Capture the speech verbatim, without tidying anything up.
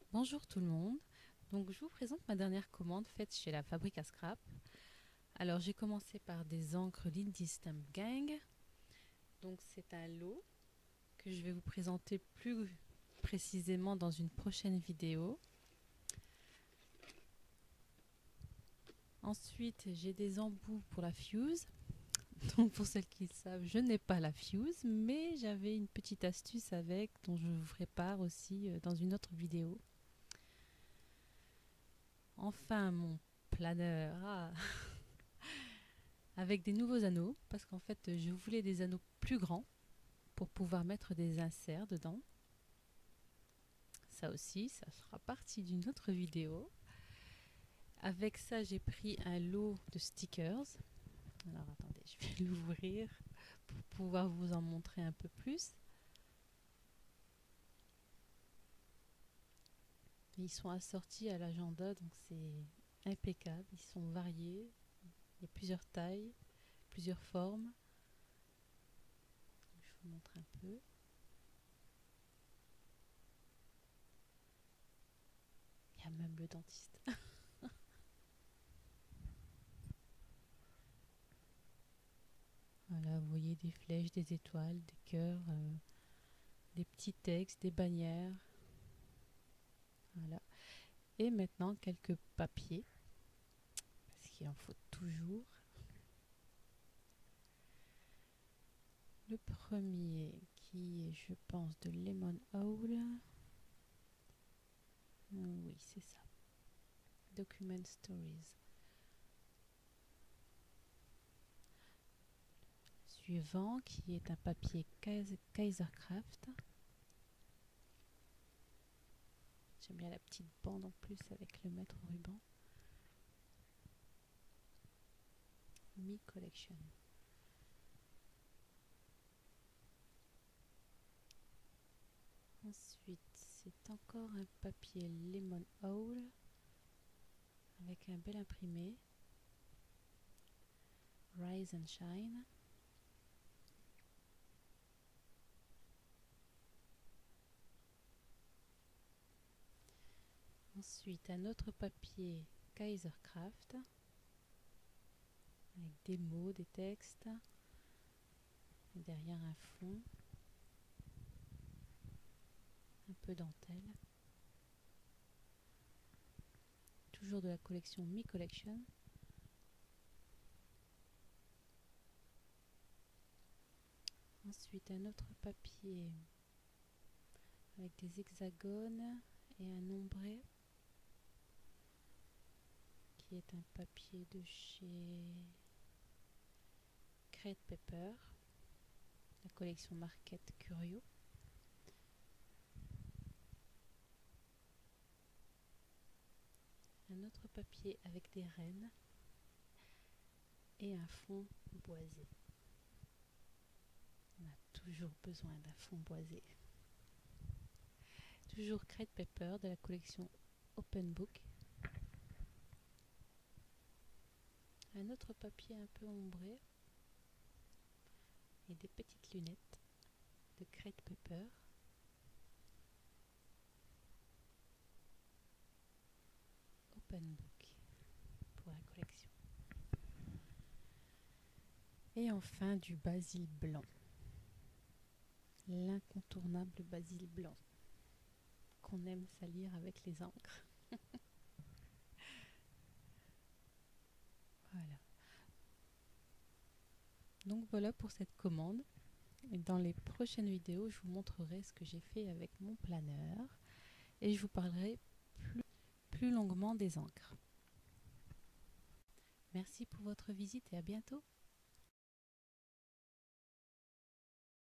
Bonjour tout le monde, donc je vous présente ma dernière commande faite chez la Fabrique à Scrap. Alors j'ai commencé par des encres Lindy Stamp Gang, donc c'est un lot que je vais vous présenter plus précisément dans une prochaine vidéo. Ensuite j'ai des embouts pour la fuse, donc pour celles qui le savent je n'ai pas la fuse mais j'avais une petite astuce avec dont je vous ferai part aussi dans une autre vidéo. Enfin mon planeur, ah. avec des nouveaux anneaux, parce qu'en fait je voulais des anneaux plus grands pour pouvoir mettre des inserts dedans. Ça aussi, ça fera partie d'une autre vidéo. Avec ça, j'ai pris un lot de stickers. Alors attendez, je vais l'ouvrir pour pouvoir vous en montrer un peu plus. Ils sont assortis à l'agenda, donc c'est impeccable. Ils sont variés. Il y a plusieurs tailles, plusieurs formes. Je vous montre un peu. Il y a même le dentiste. Voilà, vous voyez des flèches, des étoiles, des cœurs, euh, des petits textes, des bannières. Voilà. Et maintenant quelques papiers, parce qu'il en faut toujours. Le premier qui est, je pense, de Lemon Owl. Oui, c'est ça. Document Stories. Suivant qui est un papier Kaisercraft. J'aime bien la petite bande en plus avec le mètre ruban. Me Collection. Ensuite, c'est encore un papier Lemon Owl avec un bel imprimé. Rise and Shine. Ensuite, un autre papier Kaisercraft avec des mots, des textes, et derrière un fond, un peu dentelle. Toujours de la collection Me Collection. Ensuite, un autre papier avec des hexagones et un ombré, qui est un papier de chez Crate Paper, la collection Market Curio. Un autre papier avec des rennes et un fond boisé. On a toujours besoin d'un fond boisé. Toujours Crate Paper de la collection Open Book. Un autre papier un peu ombré et des petites lunettes de Crate Paper. Open Book pour la collection. Et enfin du basil blanc. L'incontournable basil blanc qu'on aime salir avec les encres. Voilà. Donc voilà pour cette commande. Et dans les prochaines vidéos, je vous montrerai ce que j'ai fait avec mon planeur et je vous parlerai plus, plus longuement des encres. Merci pour votre visite et à bientôt.